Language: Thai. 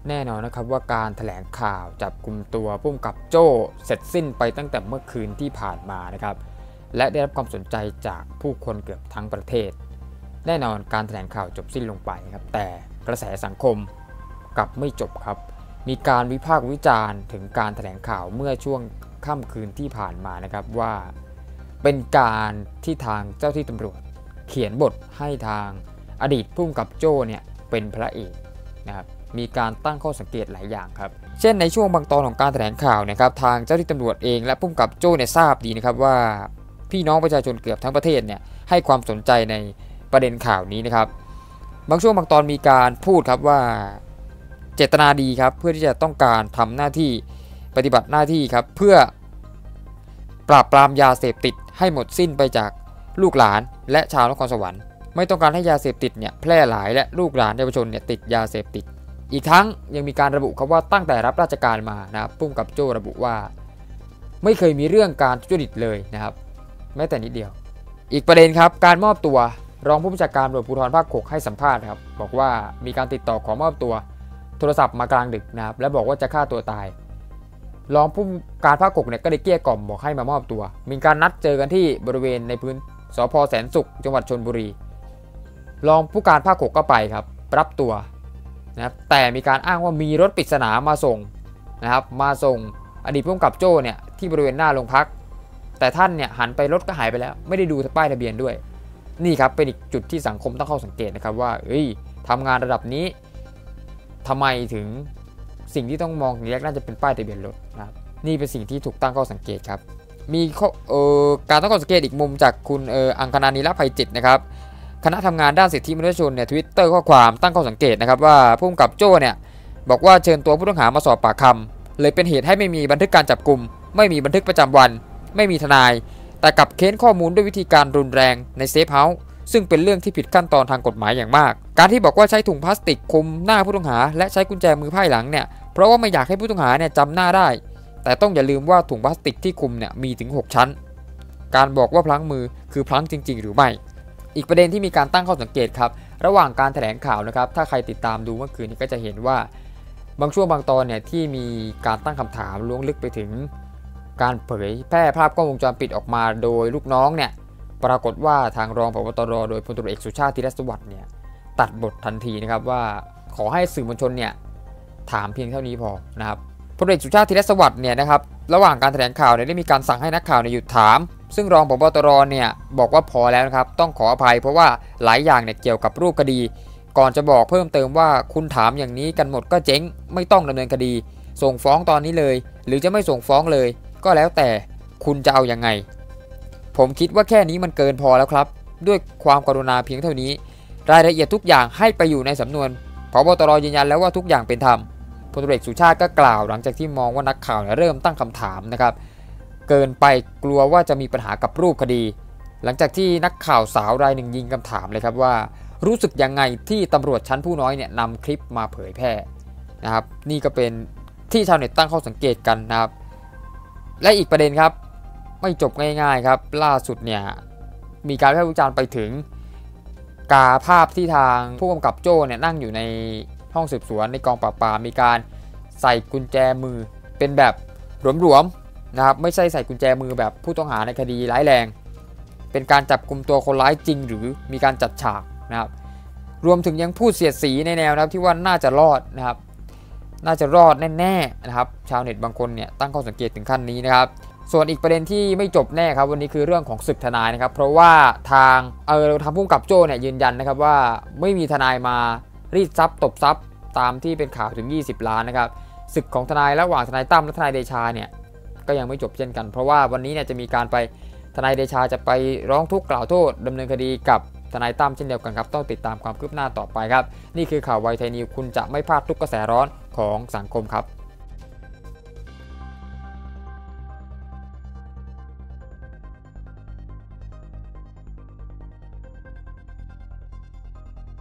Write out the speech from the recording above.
แน่นอนนะครับว่าการแถลงข่าวจับกุมตัวผู้กำกับโจ้เสร็จสิ้นไปตั้งแต่เมื่อคืนที่ผ่านมานะครับและได้รับความสนใจจากผู้คนเกือบทั้งประเทศแน่นอนการแถลงข่าวจบสิ้นลงไปครับแต่กระแสสังคมกลับไม่จบครับมีการวิพากษ์วิจารณ์ถึงการแถลงข่าวเมื่อช่วงค่ำคืนที่ผ่านมานะครับว่าเป็นการที่ทางเจ้าที่ตำรวจเขียนบทให้ทางอดีตผู้กำกับโจ้เนี่ยเป็นพระเอกนะครับมีการตั้งข้อสังเกตหลายอย่างครับเช่นในช่วงบางตอนของการแถลงข่าวนะครับทางเจ้าที่ตำรวจเองและผู้กำกับโจ้เนี่ยทราบดีนะครับว่าพี่น้องประชาชนเกือบทั้งประเทศเนี่ยให้ความสนใจในประเด็นข่าวนี้นะครับบางช่วงบางตอนมีการพูดครับว่าเจตนาดีครับเพื่อที่จะต้องการทำหน้าที่ปฏิบัติหน้าที่ครับเพื่อปราบปรามยาเสพติดให้หมดสิ้นไปจากลูกหลานและชาวนครสวรรค์ไม่ต้องการให้ยาเสพติดเนี่ยแพร่หลายและลูกหลานเยาวชนเนี่ยติดยาเสพติดอีกทั้งยังมีการระบุครับว่าตั้งแต่รับราชการมานะครับผู้กำกับโจ้ระบุว่าไม่เคยมีเรื่องการทุจริตเลยนะครับแม้แต่นิดเดียวอีกประเด็นครับการมอบตัวรองผู้บัญชาการตำรวจภูธรภาค 6ให้สัมภาษณ์ครับบอกว่ามีการติดต่อขอมอบตัวโทรศัพท์มากลางดึกนะครับและบอกว่าจะฆ่าตัวตายรองผู้การภาค 6เนี่ยก็ได้เกลี้ยกล่อมบอกให้มามอบตัวมีการนัดเจอกันที่บริเวณในพื้นสภ.แสนสุขจังหวัดชลบุรีรองผู้การภาค 6ก็ไปครับรับตัวนะครับแต่มีการอ้างว่ามีรถปริศนามาส่งนะครับมาส่งอดีตผู้กำกับโจ้เนี่ยที่บริเวณหน้าโรงพักแต่ท่านเนี่ยหันไปรถก็หายไปแล้วไม่ได้ดูป้ายทะเบียนด้วยนี่ครับเป็นอีกจุดที่สังคมต้องเข้าสังเกตนะครับว่าทำงานระดับนี้ทำไมถึงสิ่งที่ต้องมองอย่างแรกน่าจะเป็นป้ายทะเบียนรถนะครับนี่เป็นสิ่งที่ถูกตั้งข้อสังเกตครับมีการตั้งข้อสังเกตอีกมุมจากคุณอังคณา นิรภัยจิตนะครับคณะทำงานด้านสิทธิมนุษยชนเนี่ย Twitter ข้อความตั้งข้อสังเกตนะครับว่าผู้กำกับโจ้เนี่ยบอกว่าเชิญตัวผู้ต้องหามาสอบปากคำเลยเป็นเหตุให้ไม่มีบันทึกการจับกุมไม่มีบันทึกประจำวันไม่มีทนายแต่กลับเค้นข้อมูลด้วยวิธีการรุนแรงในเซฟเฮาส์ซึ่งเป็นเรื่องที่ผิดขั้นตอนทางกฎหมายอย่างมากการที่บอกว่าใช้ถุงพลาสติกคลุมหน้าผู้ต้องหาและใช้กุญแจมือไพ่หลังเนี่ยเพราะว่าไม่อยากให้ผู้ต้องหาเนี่ยจำหน้าได้แต่ต้องอย่าลืมว่าถุงพลาสติกที่คลุมเนี่ยมีถึง6ชั้นการบอกว่าพลั้งมือคือพลั้งจริงๆหรือไม่อีกประเด็นที่มีการตั้งข้อสังเกตครับระหว่างการแถลงข่าวนะครับถ้าใครติดตามดูเมื่อคืนนี้ก็จะเห็นว่าบางช่วงบางตอนเนี่ยที่มีการตั้งคำถามล้วงลึกไปถึงการเผยแพร่ภาพกล้องวงจรปิดออกมาโดยลูกน้องเนี่ยปรากฏว่าทางรองผบ.ตร.โดยพลตำรวจเอกสุชาติธีรสวัสดิ์เนี่ยตัดบททันทีนะครับว่าขอให้สื่อมวลชนเนี่ยถามเพียงเท่านี้พอนะครับพลตำรวจเอกสุชาติธีรสวัสดิ์เนี่ยนะครับระหว่างการแถลงข่าวเนี่ยได้มีการสั่งให้นักข่าวหยุดถามซึ่งรองผบ.ตร.เนี่ยบอกว่าพอแล้วนะครับต้องขออภัยเพราะว่าหลายอย่างเนี่ยเกี่ยวกับรูปคดีก่อนจะบอกเพิ่มเติมว่าคุณถามอย่างนี้กันหมดก็เจ๊งไม่ต้องดำเนินคดีส่งฟ้องตอนนี้เลยหรือจะไม่ส่งฟ้องเลยก็แล้วแต่คุณจะเอายังไงผมคิดว่าแค่นี้มันเกินพอแล้วครับด้วยความกรุณาเพียงเท่านี้รายละเอียดทุกอย่างให้ไปอยู่ในสำนวนผบ.ตร.ยืนยันแล้วว่าทุกอย่างเป็นธรรมพลตำรวจเอกสุชาติก็กล่าวหลังจากที่มองว่านักข่าวเริ่มตั้งคำถามนะครับเกินไปกลัวว่าจะมีปัญหากับรูปคดีหลังจากที่นักข่าวสาวรายหนึ่งยิงคำถามเลยครับว่ารู้สึกยังไงที่ตำรวจชั้นผู้น้อยเนี่ยนำคลิปมาเผยแพร่นะครับนี่ก็เป็นที่ชาวเน็ตตั้งข้อสังเกตกันนะครับและอีกประเด็นครับไม่จบง่ายๆครับล่าสุดเนี่ยมีการวิพากษ์วิจารณ์ไปถึงภาพที่ทางผู้กำกับโจ้เนี่ยนั่งอยู่ในห้องสืบสวนในกองปราบปรามมีการใส่กุญแจมือเป็นแบบหลวมๆนะครับไม่ใช่ใส่กุญแจมือแบบผู้ต้องหาในคดีร้ายแรงเป็นการจับกุมตัวคนร้ายจริงหรือมีการจัดฉากนะครับรวมถึงยังพูดเสียดสีในแนวนะครับที่ว่าน่าจะรอดนะครับน่าจะรอดแน่ๆนะครับชาวเน็ตบางคนเนี่ยตั้งข้อสังเกตถึงขั้นนี้นะครับส่วนอีกประเด็นที่ไม่จบแน่ครับวันนี้คือเรื่องของศึกทนายนะครับเพราะว่าทางผู้กำกับโจ้เนี่ยยืนยันนะครับว่าไม่มีทนายมารีดทรัพย์ตบทรัพย์ตามที่เป็นข่าวถึง20 ล้านนะครับศึกของทนายระหว่างทนายตั้มและทนายเดชาเนี่ยก็ยังไม่จบเช่นกันเพราะว่าวันนี้เนี่ยจะมีการไปทนายเดชาจะไปร้องทุกข์กล่าวโทษดำเนินคดีกับทนายตั้มเช่นเดียวกันครับต้องติดตามความคืบหน้าต่อไปครับนี่คือข่าวไวไทยนิวคุณจะไม่พลาดทุกกระแสร้อนของสังคมครับ